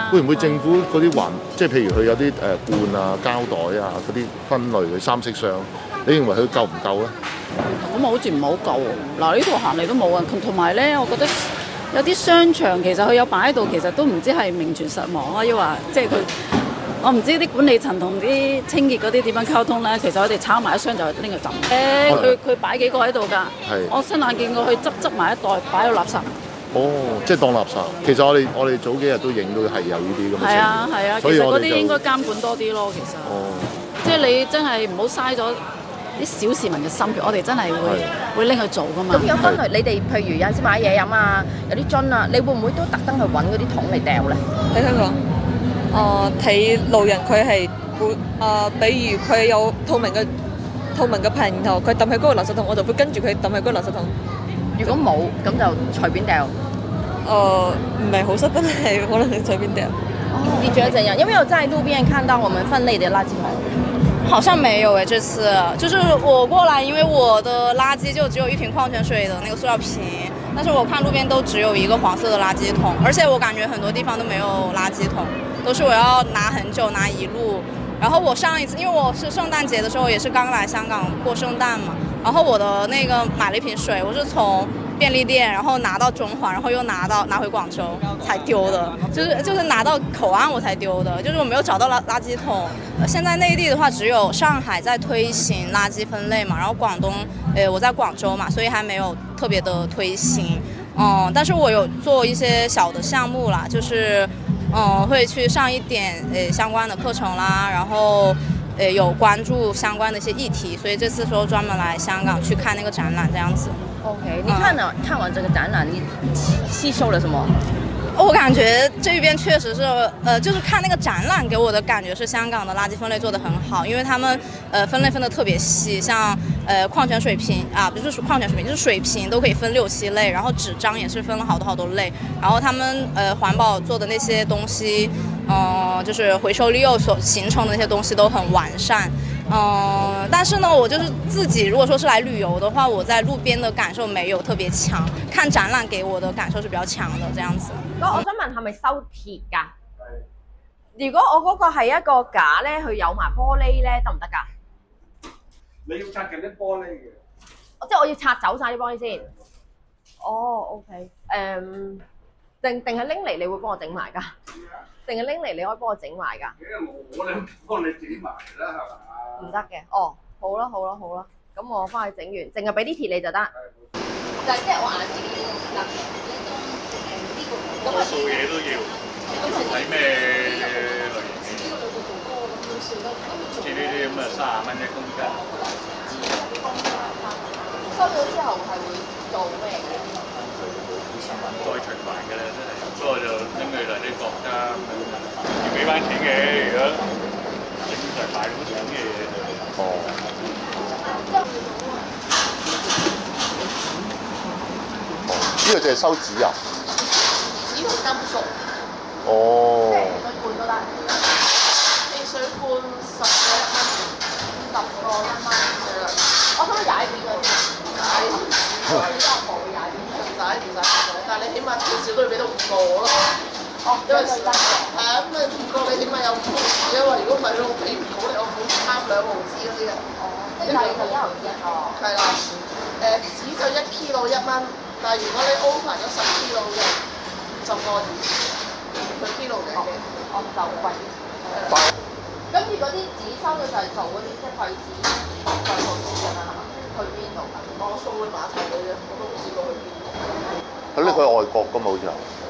會唔會政府嗰啲即係譬如佢有啲罐啊、膠袋啊嗰啲分類嘅三色箱，你認為佢夠唔夠咧？ 咁好似唔係好夠喎。嗱，呢度行嚟都冇啊。同埋咧，我覺得有啲商場其實佢有擺喺度，其實都唔知係名存實亡啊，抑或即係佢。我唔知啲管理層同啲清潔嗰啲點樣溝通咧，其實我哋炒埋一箱就拎去抌。佢擺幾個喺度㗎，我親眼見過佢執埋一袋擺喺垃圾。 哦，即係當垃圾。其實我哋早幾日都影到係有呢啲咁嘅情況。 係啊係啊，其實嗰啲應該監管多啲咯，其實。 哦。 即係你真係唔好嘥咗啲小市民嘅心血，我哋真係會拎去做㗎嘛。 咁有分類，你哋譬如有陣時買嘢飲啊，有啲樽啊，你會唔會都特登去揾嗰啲桶嚟掉咧？ 喺香港。睇路人佢係會比如佢有透明嘅平頭，佢抌喺嗰個垃圾桶，我就會跟住佢抌喺嗰個垃圾桶。 如果冇，咁就隨便掉。 唔係好濕，真係可能隨便掉。 你覺得怎樣？有沒有在路邊看到我們分類的垃圾桶？ 好像沒有這次就是我過來，因為我的垃圾就只有一瓶礦泉水的那個塑料瓶，但是我看路邊都只有一個黃色的垃圾桶，而且我感覺很多地方都沒有垃圾桶，都是我要拿很久拿一路。然後我上一次，因為我是聖誕節的時候也是剛來香港過聖誕嘛，然後我的那個買了一瓶水，我是從便利店，然後拿到中環，然後又拿回廣州才丟的，就是拿到口岸我才丟的，就是我沒有找到垃圾桶。現在內地的話，只有上海在推行垃圾分類嘛，然後廣東，我在廣州嘛，所以還沒有特別的推行。但是我有做一些小的項目啦，就是會去上一點相關的課程啦，然後有關注相關的一些議題，所以這次說專門來香港去看那個展覽這樣子。 OK， 你看完這個展覽，你吸收了什麼？ 我感覺這邊確實是，就是看那個展覽給我的感覺是香港的垃圾分類做得很好，因為他們分類分得特別細，像礦泉水瓶啊，不是礦泉水瓶，就是水瓶都可以分6、7類，然後紙張也是分了好多類，然後他們環保做的那些東西，就是回收利用所形成的那些東西都很完善。但是呢，我就是自己如果說是來旅遊的話，我在路邊的感受沒有特別強，看展覽給我的感受是比較強的，這樣子。 我想問係咪收鐵㗎？如果我嗰個係一個架咧，佢有埋玻璃咧，得唔得㗎？ 你要拆緊啲玻璃嘅。 即係我要拆走晒啲玻璃先。哦 ，OK， 定係拎嚟你會幫我整埋㗎？定係拎嚟你可以幫我整埋㗎？ 我哋幫你整埋啦，係嘛？ 唔得嘅，哦，好啦，咁我翻去整完，淨係俾啲鐵你就得。就係即係我眼自己嗱， 多數嘢都要，睇咩類型嘅？好似呢啲咁啊，30蚊1公斤。 收咗之後係會做咩嘅？ 再循環嘅啦，真係。不過就拎去嗱啲國家要俾翻錢嘅，如果整就大佬錢嘅嘢就。 呢個就係收紙啊？ 紙同金屬。 哦。 即係水罐都得。汽水罐10個1蚊，10個1蚊。係啦。我想踩扁嗰啲。我而家冇踩扁，唔使，但係你起碼最少都要俾到5個咯。哦，因為係啊，咁你5個你起碼有5毫紙啊嘛，如果唔係我俾唔到你，我本貪2毫紙嗰啲嘅。哦，即係1毫紙哦。係啦，紙就1 kilo 1蚊，但係如果你 over 咗10 kilo 嘅，50個佢 kilo 嘅。哦，就貴。咁如果啲紙收嘅就係做嗰啲即係廢紙，再做啲㗎嘛，係嘛？去邊度㗎？我送去碼頭嘅啫，我都唔知道去邊度。 佢拎去外國㗎嘛，好似係。